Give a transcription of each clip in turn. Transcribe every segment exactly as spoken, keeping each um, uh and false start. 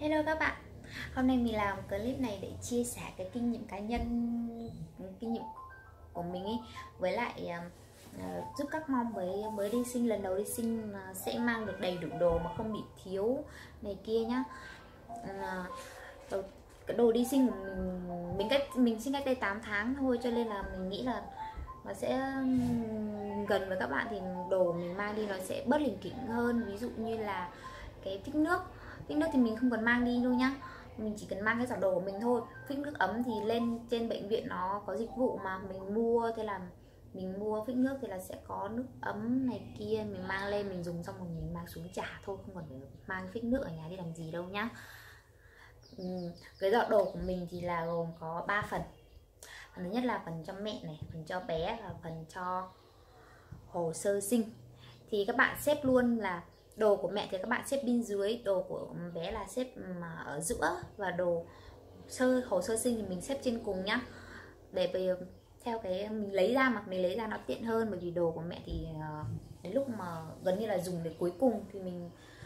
Hello các bạn, hôm nay mình làm clip này để chia sẻ cái kinh nghiệm cá nhân, kinh nghiệm của mình ý, với lại uh, giúp các mom mới mới đi sinh, lần đầu đi sinh uh, sẽ mang được đầy đủ đồ mà không bị thiếu này kia nhá. Uh, cái đồ đi sinh của mình, mình cách mình sinh cách đây tám tháng thôi, cho nên là mình nghĩ là nó sẽ gần với các bạn thì đồ mình mang đi nó sẽ bớt lỉnh kỉnh hơn. Ví dụ như là cái phích nước phích nước thì mình không cần mang đi đâu nhá, mình chỉ cần mang cái giỏ đồ của mình thôi. Phích nước ấm thì lên trên bệnh viện nó có dịch vụ mà mình mua, thế là mình mua phích nước thì là sẽ có nước ấm này kia, mình mang lên mình dùng xong rồi mình mang xuống trả thôi, không cần phải mang phích nước ở nhà đi làm gì đâu nhá. Ừ, cái giỏ đồ của mình thì là gồm có ba phần. Phần thứ nhất là phần cho mẹ này, phần cho bé và phần cho hồ sơ sinh. Thì các bạn xếp luôn là đồ của mẹ thì các bạn xếp bên dưới, đồ của bé là xếp ở giữa, và đồ sơ hồ sơ sinh thì mình xếp trên cùng nhá. Để về theo cái mình lấy ra mà mình lấy ra nó tiện hơn, bởi vì đồ của mẹ thì đến lúc mà gần như là dùng đến cuối cùng thì mình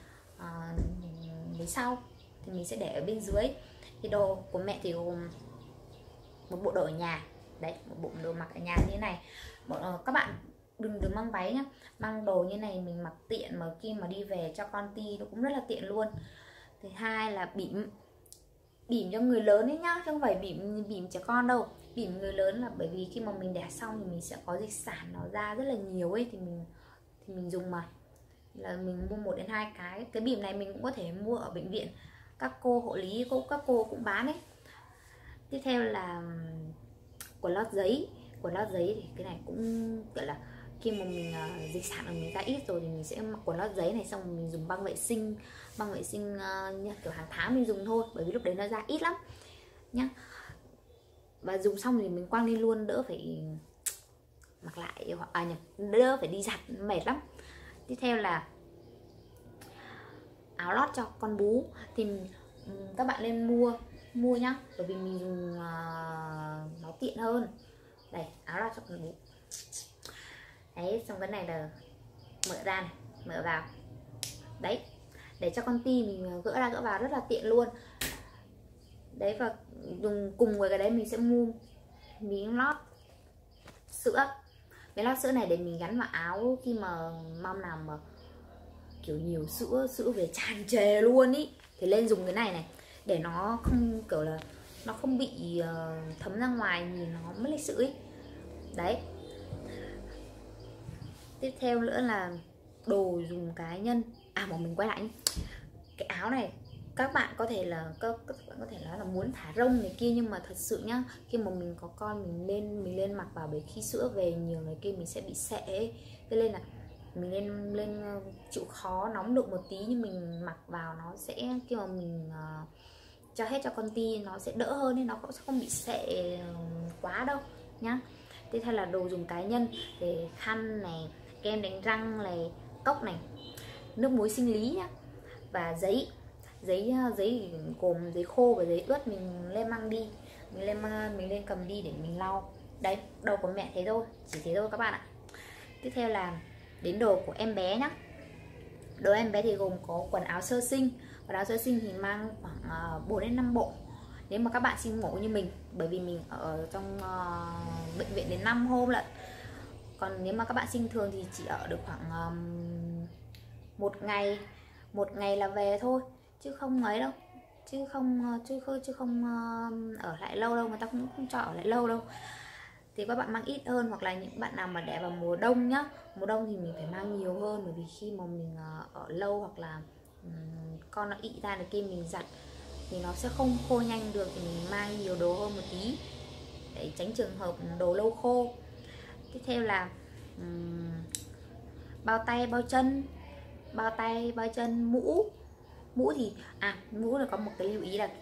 uh, lấy sau thì mình sẽ để ở bên dưới. Thì đồ của mẹ thì gồm một bộ đồ ở nhà đấy, một bộ đồ mặc ở nhà như thế này. Các bạn đừng đừng mang váy nhá, mang đồ như này mình mặc tiện, mà khi mà đi về cho con ti nó cũng rất là tiện luôn. Thứ hai là bỉm bỉm cho người lớn ấy nhá, chứ không phải bỉm bỉm trẻ con đâu. Bỉm người lớn là bởi vì khi mà mình đẻ xong thì mình sẽ có dịch sản nó ra rất là nhiều ấy, thì mình thì mình dùng mà là mình mua một đến hai cái. Cái bỉm này mình cũng có thể mua ở bệnh viện, các cô hộ lý cô các cô cũng bán ấy. Tiếp theo là quần lót giấy. Quần lót giấy thì cái này cũng gọi là khi mà mình uh, dịch sản của mình ra ít rồi thì mình sẽ mặc quần lót giấy này, xong rồi mình dùng băng vệ sinh băng vệ sinh uh, như kiểu hàng tháng mình dùng thôi, bởi vì lúc đấy nó ra ít lắm nhá. Và dùng xong thì mình quăng đi luôn, đỡ phải mặc lại, hoặc à nhập đỡ phải đi giặt mệt lắm. Tiếp theo là áo lót cho con bú thì um, các bạn nên mua mua nhá, bởi vì mình dùng uh, nó tiện hơn. Đây, áo lót cho con bú đấy. Xong cái này là mở ra này, mở vào đấy, để cho con ti mình gỡ ra gỡ vào rất là tiện luôn đấy. Và dùng cùng với cái đấy mình sẽ mua miếng lót sữa. Miếng lót sữa này để mình gắn vào áo khi mà mom nào mà kiểu nhiều sữa sữa về tràn trề luôn ý, thì lên dùng cái này này để nó không kiểu là nó không bị uh, thấm ra ngoài, nhìn nó mất lịch sự ý đấy. Tiếp theo nữa là đồ dùng cá nhân. À mà mình quay lại cái áo này, các bạn có thể là các, các bạn có thể nói là muốn thả rông này kia, nhưng mà thật sự nhá, khi mà mình có con mình lên mình lên mặc vào, bởi khi sữa về nhiều này kia mình sẽ bị sệ ấy. Thế nên là mình lên lên chịu khó nóng được một tí, nhưng mình mặc vào nó sẽ khi mà mình uh, cho hết cho con ti nó sẽ đỡ hơn, nên nó cũng sẽ không bị sệ quá đâu nhá. Tiếp theo là đồ dùng cá nhân để khăn này, kem đánh răng này, cốc này, nước muối sinh lý nhá, và giấy giấy giấy gồm giấy khô và giấy ướt. Mình lên mang đi mình lên mình lên cầm đi để mình lau đấy. Đồ của mẹ thế thôi, chỉ thế thôi các bạn ạ. Tiếp theo là đến đồ của em bé nhá. Đồ em bé thì gồm có quần áo sơ sinh. Quần áo sơ sinh thì mang khoảng bốn đến năm bộ nếu mà các bạn sinh mổ như mình, bởi vì mình ở trong uh, bệnh viện đến năm hôm lận. Còn nếu mà các bạn sinh thường thì chỉ ở được khoảng um, một ngày một ngày là về thôi, chứ không ấy đâu, chứ không chứ không chứ không uh, ở lại lâu đâu, người ta cũng không cho ở lại lâu đâu. Thì các bạn mang ít hơn, hoặc là những bạn nào mà đẻ vào mùa đông nhá, mùa đông thì mình phải mang nhiều hơn, bởi vì khi mà mình uh, ở lâu hoặc là um, con nó ị ra được kia mình giặt thì nó sẽ không khô nhanh được, thì mình mang nhiều đồ hơn một tí để tránh trường hợp đồ lâu khô. Tiếp theo là um, bao tay bao chân bao tay bao chân mũ mũ thì à mũ là có một cái lưu ý là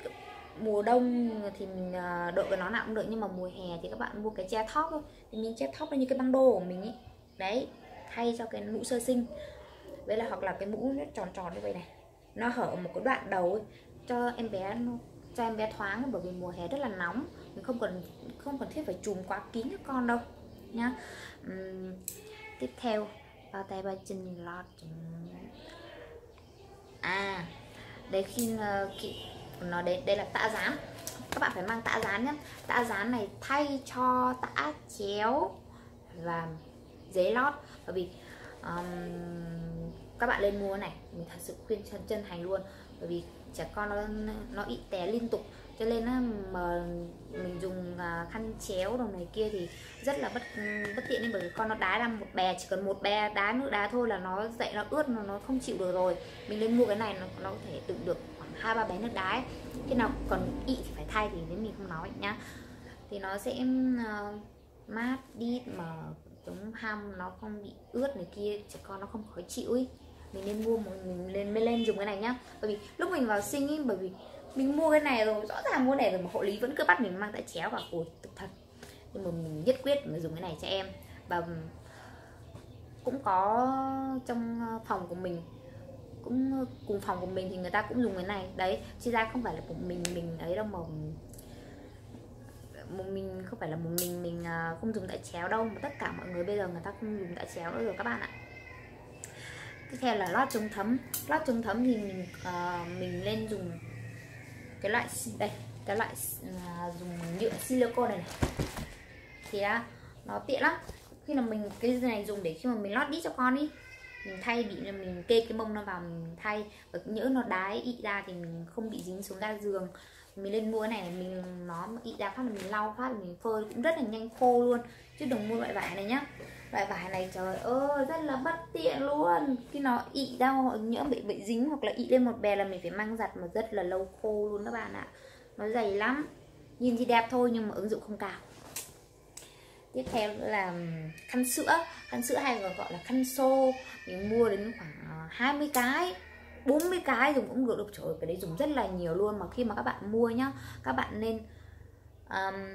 mùa đông thì mình đội cái nón nào cũng được, nhưng mà mùa hè thì các bạn mua cái che thóp thôi, thì mình che thóp là như cái băng đô của mình ý đấy, thay cho cái mũ sơ sinh. Vậy là hoặc là cái mũ nó tròn tròn như vậy này, nó hở một cái đoạn đầu ấy, cho em bé cho em bé thoáng, bởi vì mùa hè rất là nóng, mình không cần không cần thiết phải trùm quá kín các con đâu nhá. Uhm, tiếp theo bao tay bao chân lót. À đấy khi, khi nó đấy đây là tã dán, các bạn phải mang tã dán nhé. Tã dán này thay cho tã chéo và giấy lót, bởi vì um, các bạn lên mua này, mình thật sự khuyên chân chân thành luôn, bởi vì trẻ con nó nó ị té liên tục, cho nên á, mà mình dùng uh, khăn chéo đồ này kia thì rất là bất bất tiện, nên bởi vì con nó đá ra một bè, chỉ cần một bè đá nước đá thôi là nó dậy nó ướt, nó nó không chịu được rồi. Mình lên mua cái này nó nó có thể đựng được khoảng hai ba bé nước đá ấy. Khi nào còn ị thì phải thay, thì đến mình không nói nhá, thì nó sẽ uh, mát đi mà giống ham nó không bị ướt này kia, trẻ con nó không khó chịu ấy. Mình nên mua một mình lên mới lên dùng cái này nhá, bởi vì lúc mình vào sinh ấy, bởi vì mình mua cái này rồi, rõ ràng mua này rồi mà hộ lý vẫn cứ bắt mình mang tã chéo vào, ôi thực thật. Nhưng mà mình nhất quyết mình dùng cái này cho em. Và cũng có trong phòng của mình, cũng cùng phòng của mình thì người ta cũng dùng cái này đấy, chứ ra không phải là một mình mình ấy đâu, mà một mình không phải là một mình mình không dùng tã chéo đâu, mà tất cả mọi người bây giờ người ta không dùng tã chéo nữa rồi các bạn ạ. Tiếp theo là lót chống thấm. Lót chống thấm thì mình uh, mình lên dùng cái loại đây, cái loại uh, dùng nhựa silicone này, này. Thì uh, nó tiện lắm. Khi mà mình cái này dùng để khi mà mình lót đít cho con đi, mình thay bị là mình kê cái mông nó vào mình thay, và nhỡ nó đái ị ra thì mình không bị dính xuống ga giường. Mình lên mua cái này mình nó ị ra phát là mình lau phát, mình phơi cũng rất là nhanh khô luôn, chứ đừng mua loại vải này nhá. Loại vải này trời ơi rất là bất tiện luôn, khi nó ị ra nhỡ bị bị dính hoặc là ị lên một bè là mình phải mang giặt mà rất là lâu khô luôn các bạn ạ. Nó dày lắm, nhìn thì đẹp thôi nhưng mà ứng dụng không cao. Tiếp theo nữa là khăn sữa. Khăn sữa hay còn gọi là khăn xô, mình mua đến khoảng hai mươi cái, bốn mươi cái dùng cũng được. Trời ơi, cái đấy dùng rất là nhiều luôn. Mà khi mà các bạn mua nhá, các bạn nên um,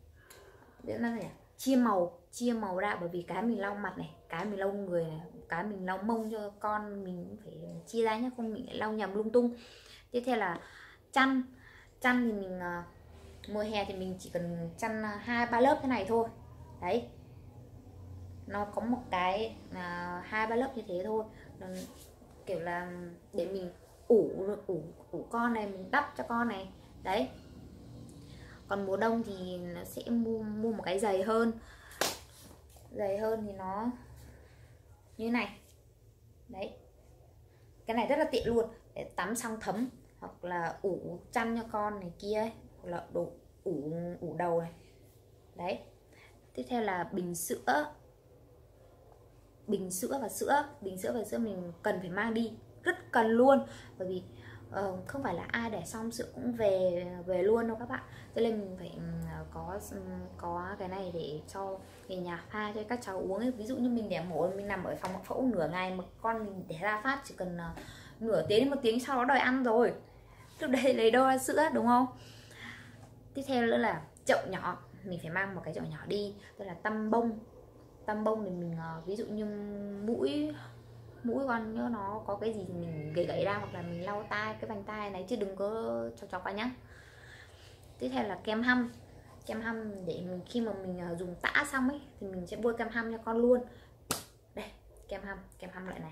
chia màu chia màu ra, bởi vì cái mình lau mặt này, cái mình lau người này, cái mình lau mông cho con mình phải chia ra nhé, không mình lại lau nhầm lung tung. Tiếp theo là chăn. Chăn thì mình uh, mùa hè thì mình chỉ cần chăn hai ba lớp thế này thôi đấy, nó có một cái là hai ba lớp như thế thôi, nó kiểu là để mình ủ ủ ủ con này, mình đắp cho con này đấy. Còn mùa đông thì nó sẽ mua mua một cái dày hơn, dày hơn thì nó như này đấy. Cái này rất là tiện luôn để tắm xong thấm, hoặc là ủ chăn cho con này kia ấy, hoặc là đổ ủ ủ đầu này đấy. Tiếp theo là bình sữa. Bình sữa và sữa bình sữa và sữa mình cần phải mang đi, rất cần luôn, bởi vì uh, không phải là ai để xong sữa cũng về về luôn đâu các bạn, cho nên mình phải um, có um, có cái này để cho người nhà pha cho các cháu uống ấy. Ví dụ như mình đẻ mổ, mình nằm ở phòng phẫu nửa ngày mà con mình đẻ ra phát chỉ cần uh, nửa tiếng đến một tiếng sau đó đòi ăn rồi, lúc đây lấy đâu ra sữa đúng không. Tiếp theo nữa là chậu nhỏ, mình phải mang một cái chậu nhỏ đi, tức là tăm bông. Tăm bông thì mình uh, ví dụ như mũi mũi con nhớ nó có cái gì thì mình gẩy gẩy ra, hoặc là mình lau tai cái vành tai này, chứ đừng có chọc chọc vào nhá. Tiếp theo là kem hăm. Kem hăm để mình khi mà mình uh, dùng tã xong ấy thì mình sẽ bôi kem hăm cho con luôn. Đây, kem hăm, kem hăm loại này.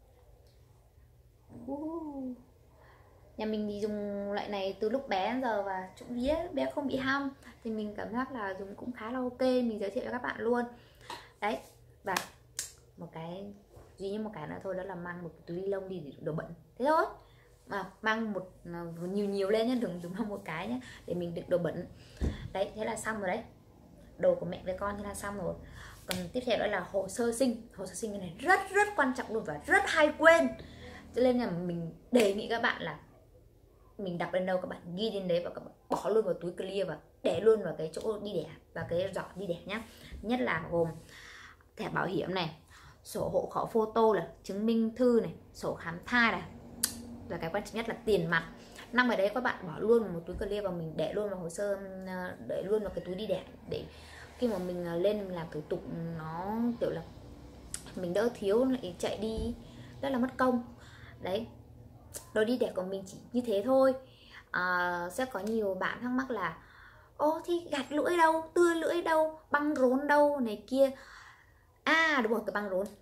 Uh. Nhà mình thì dùng loại này từ lúc bé đến giờ, và trộm vía bé không bị hăm thì mình cảm giác là dùng cũng khá là ok, mình giới thiệu cho các bạn luôn đấy. Và một cái duy nhất một cái nữa thôi, đó là mang một túi ni lông đi để đồ bẩn, thế thôi. Mà mang một nhiều nhiều lên nhé, đừng dùng mang một cái nhé, để mình đựng đồ bẩn đấy. Thế là xong rồi đấy, đồ của mẹ với con thế là xong rồi. Còn tiếp theo đó là hồ sơ sinh. Hồ sơ sinh cái này rất rất quan trọng luôn và rất hay quên, cho nên là mình đề nghị các bạn là mình đọc đến đâu các bạn ghi đến đấy, và các bạn bỏ luôn vào túi clear và để luôn vào cái chỗ đi đẻ và cái giỏ đi đẻ nhá. Nhất là gồm thẻ bảo hiểm này, sổ hộ khẩu photo là chứng minh thư này, sổ khám thai này, và cái quan trọng nhất là tiền mặt. Năm ở đấy các bạn bỏ luôn một túi clear và mình để luôn vào hồ sơ, để luôn vào cái túi đi đẻ, để khi mà mình lên mình làm thủ tục nó kiểu là mình đỡ thiếu lại chạy đi rất là mất công đấy. Đồ đi đẻ của mình chỉ như thế thôi. À, sẽ có nhiều bạn thắc mắc là ô thì gạt lưỡi đâu, tưa lưỡi đâu, băng rốn đâu này kia. À đúng rồi, cái băng rốn.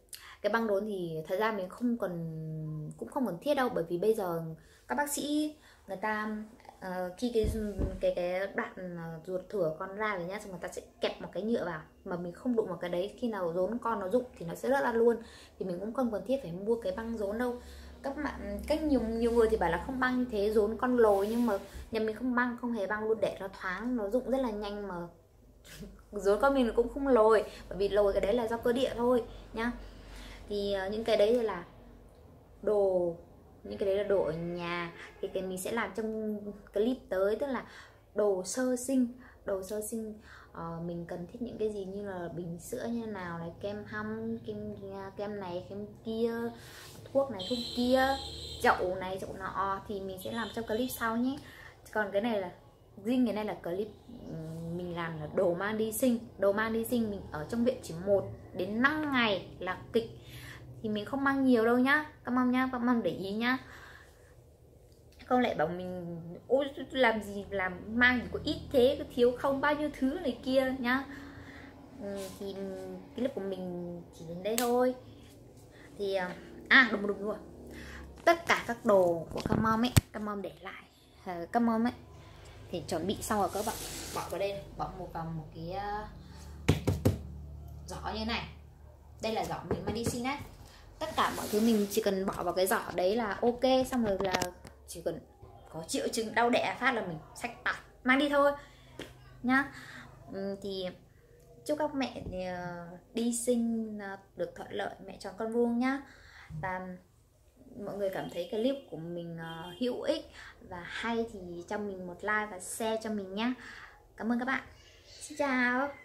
cái băng rốn thì thật ra mình không cần, cũng không cần thiết đâu, bởi vì bây giờ các bác sĩ người ta uh, khi cái cái cái đoạn ruột thừa con ra rồi nhá, xong người ta sẽ kẹp một cái nhựa vào, mà mình không đụng vào cái đấy, khi nào rốn con nó rụng thì nó sẽ rớt ra luôn, thì mình cũng không cần thiết phải mua cái băng rốn đâu. Các bạn, cách nhiều nhiều người thì bảo là không băng như thế rốn con lồi, nhưng mà nhà mình không băng, không hề băng luôn, để nó thoáng, nó rụng rất là nhanh mà rốn con mình cũng không lồi, bởi vì lồi cái đấy là do cơ địa thôi nhá. Thì uh, những cái đấy là đồ, những cái đấy là đồ ở nhà, thì cái mình sẽ làm trong clip tới, tức là đồ sơ sinh. Đồ sơ sinh uh, mình cần thiết những cái gì, như là bình sữa như nào này, kem hăm, kem kem này, kem kia, thuốc này, thuốc kia, chậu này, chậu nọ, thì mình sẽ làm trong clip sau nhé. Còn cái này là riêng cái này là clip mình làm là đồ mang đi sinh. Đồ mang đi sinh mình ở trong viện chỉ một đến năm ngày là kịch, thì mình không mang nhiều đâu nhá các mong nhá, các mong để ý nhá, không lại bảo mình ôi làm gì làm mang thì có ít thế, có thiếu không bao nhiêu thứ này kia nhá. Ừ, thì cái clip của mình chỉ đến đây thôi. Thì à đúng đúng rồi, tất cả các đồ của các mom ấy, các mom để lại, uh, các mom ấy thì chuẩn bị xong rồi các bạn bỏ vào đây, bỏ một vào một cái uh, giỏ như này. Đây là giỏ mình mang đi sinh đấy, tất cả mọi thứ mình chỉ cần bỏ vào cái giỏ đấy là ok. Xong rồi là chỉ cần có triệu chứng đau đẻ phát là mình xách tạt mang đi thôi nhá. Ừ, thì chúc các mẹ đi sinh được thuận lợi, mẹ tròn con vuông nhá. Và mọi người cảm thấy cái clip của mình hữu ích và hay thì cho mình một like và share cho mình nhá. Cảm ơn các bạn. Xin chào.